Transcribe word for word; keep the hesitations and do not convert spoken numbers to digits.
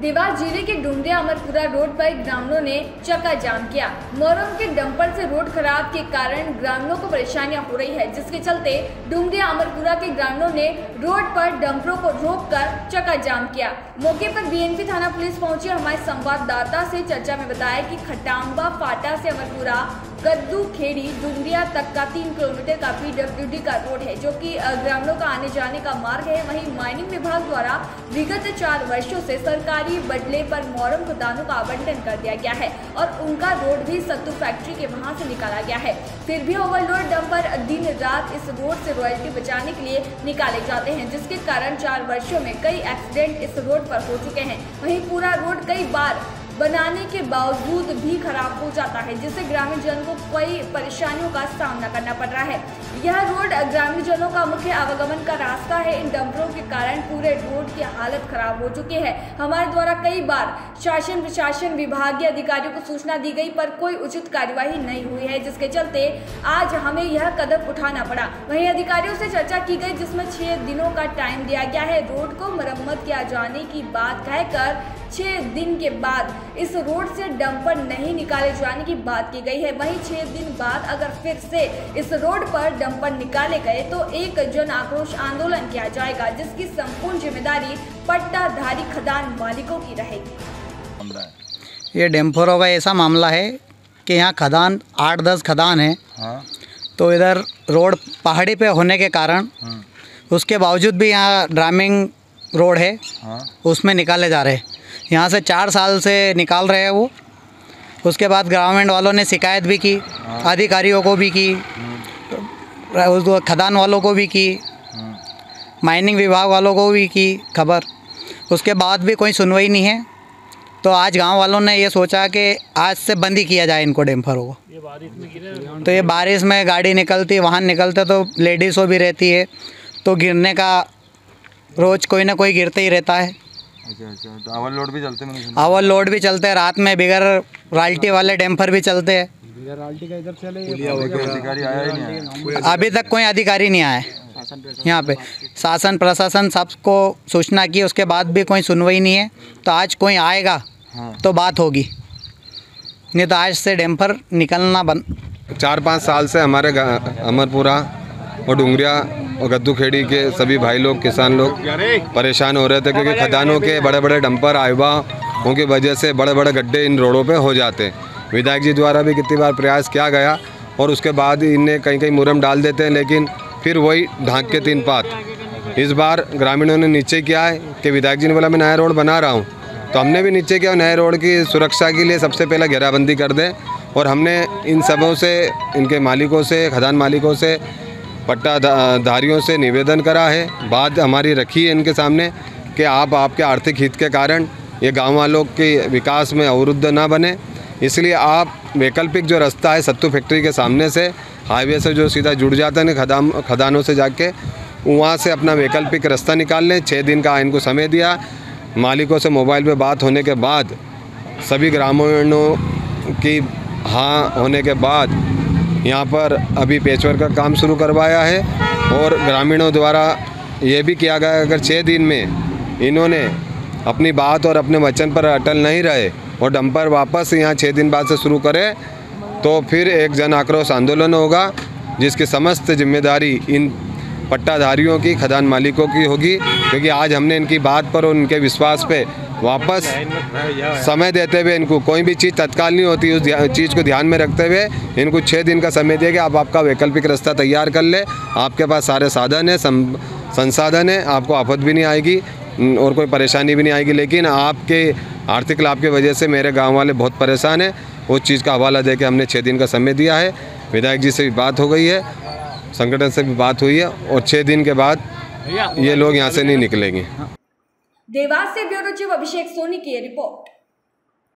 देवास जिले के डुमरिया अमरपुरा रोड पर ग्रामीणों ने चक्का जाम किया। मोरम के डंपर से रोड खराब के कारण ग्रामीणों को परेशानियां हो रही है, जिसके चलते डुमरिया अमरपुरा के ग्रामीणों ने रोड पर डंपरों को रोककर चक्का जाम किया। मौके पर बीएनपी थाना पुलिस पहुंची। हमारे संवाददाता से चर्चा में बताया कि खटांबा फाटा से अमरपुरा गद्दू खेड़ी डुमरिया तक का तीन किलोमीटर का पीडब्ल्यूडी का रोड है, जो कि ग्रामीणों का आने जाने का मार्ग है। वहीं माइनिंग विभाग द्वारा विगत चार वर्षों से सरकारी बदले पर मोरम खदानों का आवंटन कर दिया गया है और उनका रोड भी सत्तू फैक्ट्री के वहां से निकाला गया है। फिर भी ओवरलोड डंपर दिन रात इस रोड से रॉयल्टी बचाने के लिए निकाले जाते हैं, जिसके कारण चार वर्षों में कई एक्सीडेंट इस रोड पर हो चुके हैं। वहीं पूरा रोड कई बार बनाने के बावजूद भी खराब हो जाता है, जिससे ग्रामीण जनों को कई परेशानियों का सामना करना पड़ रहा है। यह रोड ग्रामीण जनों का मुख्य आवागमन का रास्ता है। इन डंपरों के कारण पूरे रोड की हालत खराब हो चुकी है। हमारे द्वारा कई बार शासन प्रशासन विभागीय अधिकारियों को सूचना दी गई, पर कोई उचित कार्यवाही नहीं हुई है, जिसके चलते आज हमें यह कदम उठाना पड़ा। वहीं अधिकारियों से चर्चा की गई, जिसमें छह दिनों का टाइम दिया गया है। रोड को मरम्मत किया जाने की बात कहकर छह दिन के बाद इस रोड से डंपर नहीं निकाले जाने की बात की गई है। वहीं छह दिन बाद अगर फिर से इस रोड पर डंपर निकाले गए तो एक जन आक्रोश आंदोलन किया जाएगा, जिसकी संपूर्ण जिम्मेदारी पट्टाधारी खदान मालिकों की रहेगी। ये डंपरों का ऐसा मामला है कि यहाँ खदान आठ दस खदान है। हाँ। तो इधर रोड पहाड़ी पे होने के कारण उसके बावजूद भी यहाँ ड्रामिंग रोड है। हाँ। उसमें निकाले जा रहे हैं। यहाँ से चार साल से निकाल रहे हैं वो। उसके बाद गवर्नमेंट वालों ने शिकायत भी की, अधिकारियों को भी की, खदान वालों को भी की, माइनिंग विभाग वालों को भी की खबर। उसके बाद भी कोई सुनवाई नहीं है। तो आज गांव वालों ने ये सोचा कि आज से बंद ही किया जाए इनको डंपरों को। ये बारिश में गिरे तो ये बारिश में गाड़ी निकलती, वाहन निकलते तो लेडीज़ों भी रहती है, तो गिरने का रोज़ कोई ना कोई गिरते ही रहता है। अच्छा अच्छा, तो ओवर लोड भी चलते हैं? ओवर लोड भी चलते हैं, रात में बिगर राल्टी वाले डंपर भी चलते हैं। बिगर राल्टी का इधर चले, अधिकारी आया ही नहीं है अभी तक। कोई अधिकारी नहीं आया है यहाँ पे। शासन प्रशासन सबको सूचना की, उसके बाद भी कोई सुनवाई नहीं है। तो आज कोई आएगा हाँ। तो बात होगी, नहीं तो आज से डंपर निकलना बंद। चार पाँच साल से हमारे अमरपुरा और डुमरिया और गद्दू खेड़ी के सभी भाई लोग, किसान लोग परेशान हो रहे थे, क्योंकि खदानों के बड़े बड़े डंपर आयुवाओं की वजह से बड़े बड़े गड्ढे इन रोडों पे हो जाते हैं। विधायक जी द्वारा भी कितनी बार प्रयास किया गया और उसके बाद इन्हें कहीं कहीं मुरम डाल देते हैं, लेकिन फिर वही ढांक के तीन पात। इस बार ग्रामीणों ने नीचे किया है कि विधायक जी ने बोला मैं नया रोड बना रहा हूँ, तो हमने भी नीचे किया। नए रोड की सुरक्षा के लिए सबसे पहले घेराबंदी कर दें, और हमने इन सबों से, इनके मालिकों से, खदान मालिकों से, पट्टाधारियों से निवेदन करा है। बात हमारी रखी है इनके सामने कि आप आपके आर्थिक हित के कारण ये गांव वालों के विकास में अवरुद्ध ना बने, इसलिए आप वैकल्पिक जो रास्ता है सत्तू फैक्ट्री के सामने से हाईवे से जो सीधा जुड़ जाता है खदान खदानों से जाके, वहाँ से अपना वैकल्पिक रास्ता निकाल लें। छः दिन का इनको समय दिया। मालिकों से मोबाइल पे बात होने के बाद, सभी ग्रामीणों की हाँ होने के बाद यहाँ पर अभी पेचवर्क का काम शुरू करवाया है। और ग्रामीणों द्वारा ये भी किया गया, अगर छः दिन में इन्होंने अपनी बात और अपने वचन पर अटल नहीं रहे और डंपर वापस यहाँ छः दिन बाद से शुरू करें, तो फिर एक जन आक्रोश आंदोलन होगा, जिसकी समस्त जिम्मेदारी इन पट्टाधारियों की, खदान मालिकों की होगी। क्योंकि आज हमने इनकी बात पर और उनके विश्वास पे वापस समय देते हुए, इनको कोई भी चीज़ तत्काल नहीं होती, उस चीज़ को ध्यान में रखते हुए इनको छः दिन का समय दिया कि आप आपका वैकल्पिक रास्ता तैयार कर ले। आपके पास सारे साधन है, संसाधन है, आपको आफत भी नहीं आएगी और कोई परेशानी भी नहीं आएगी। लेकिन आपके आर्थिक लाभ की वजह से मेरे गाँव वाले बहुत परेशान हैं। उस चीज़ का हवाला दे के हमने छः दिन का समय दिया है। विधायक जी से भी बात हो गई है, संगठन से भी बात हुई है, और छः दिन के बाद ये लोग यहाँ से नहीं निकलेंगे। देवास से ब्यूरो चीफ अभिषेक सोनी की रिपोर्ट।